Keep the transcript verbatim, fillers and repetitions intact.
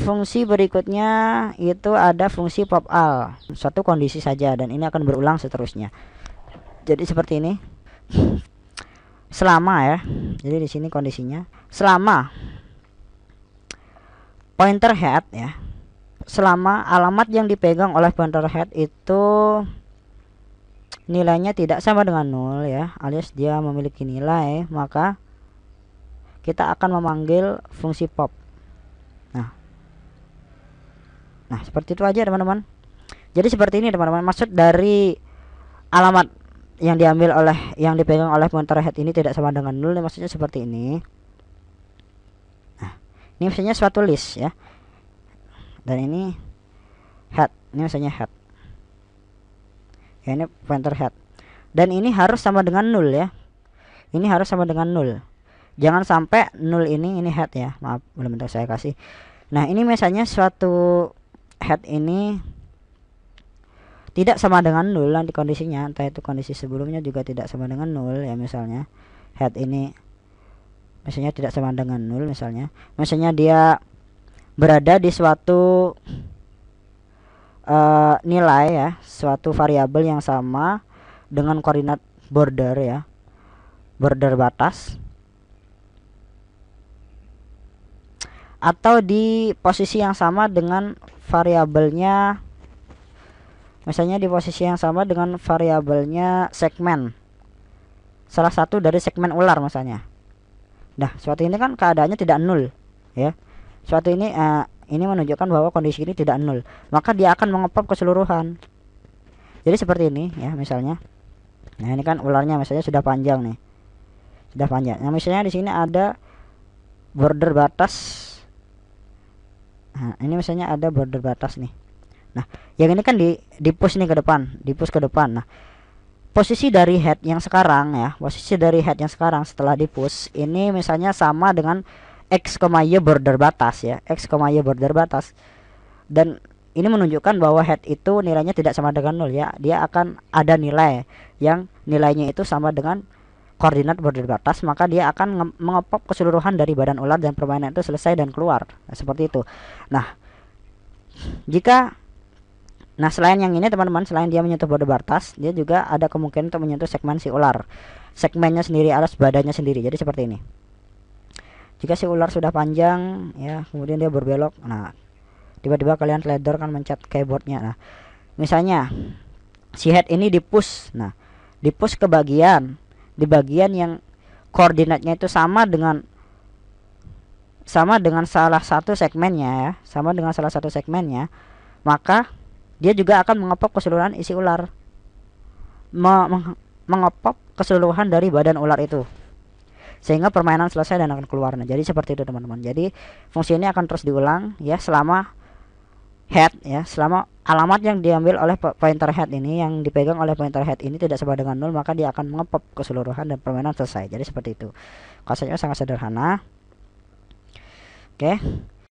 fungsi berikutnya itu ada fungsi pop all, suatu kondisi saja, dan ini akan berulang seterusnya. Jadi seperti ini. Selama ya. Jadi di sini kondisinya selama pointer head ya. Selama alamat yang dipegang oleh pointer head itu nilainya tidak sama dengan nol ya, alias dia memiliki nilai, maka kita akan memanggil fungsi pop. Nah, nah seperti itu aja teman-teman. Jadi seperti ini teman-teman, maksud dari alamat yang diambil oleh yang dipegang oleh pointer head ini tidak sama dengan nol, maksudnya seperti ini. Nah, ini maksudnya suatu list ya, dan ini head, ini maksudnya head ya, ini pointer head, dan ini harus sama dengan nol ya, ini harus sama dengan nol. Jangan sampai nol ini ini head ya, maaf belum bentar saya kasih. Nah ini misalnya suatu head ini tidak sama dengan nol nanti kondisinya, entah itu kondisi sebelumnya juga tidak sama dengan nol ya, misalnya head ini misalnya tidak sama dengan nol, misalnya misalnya dia berada di suatu uh, nilai ya, suatu variabel yang sama dengan koordinat border ya, border batas, atau di posisi yang sama dengan variabelnya, misalnya di posisi yang sama dengan variabelnya segmen, salah satu dari segmen ular misalnya. Nah suatu ini kan keadaannya tidak nol ya, suatu ini uh, ini menunjukkan bahwa kondisi ini tidak nol, maka dia akan mengepop keseluruhan. Jadi seperti ini ya misalnya. Nah ini kan ularnya misalnya sudah panjang nih, sudah panjang. Nah misalnya di sini ada border batas. Nah, ini misalnya ada border batas nih. Nah, yang ini kan di di push nih ke depan, di push ke depan. Nah, posisi dari head yang sekarang ya, posisi dari head yang sekarang setelah di push ini misalnya sama dengan x, y border batas ya, x, y border batas. Dan ini menunjukkan bahwa head itu nilainya tidak sama dengan nol ya. Dia akan ada nilai yang nilainya itu sama dengan koordinat border batas, maka dia akan mengepop keseluruhan dari badan ular dan permainan itu selesai dan keluar. Nah, seperti itu. Nah, jika nah selain yang ini teman-teman, selain dia menyentuh border batas, dia juga ada kemungkinan untuk menyentuh segmen si ular, segmennya sendiri alias badannya sendiri. Jadi seperti ini. Jika si ular sudah panjang ya, kemudian dia berbelok, nah tiba-tiba kalian slider kan mencet keyboardnya. Nah misalnya si head ini di push, nah di push ke bagian di bagian yang koordinatnya itu sama dengan sama dengan salah satu segmennya ya, sama dengan salah satu segmennya, maka dia juga akan mengepop keseluruhan isi ular, Me mengepop keseluruhan dari badan ular itu, sehingga permainan selesai dan akan keluar. Nah jadi seperti itu teman-teman. Jadi fungsi ini akan terus diulang ya selama head ya, selama alamat yang diambil oleh pointer head ini, yang dipegang oleh pointer head ini tidak sama dengan nol, maka dia akan mengepop keseluruhan dan permainan selesai. Jadi seperti itu. Konsepnya sangat sederhana. Oke.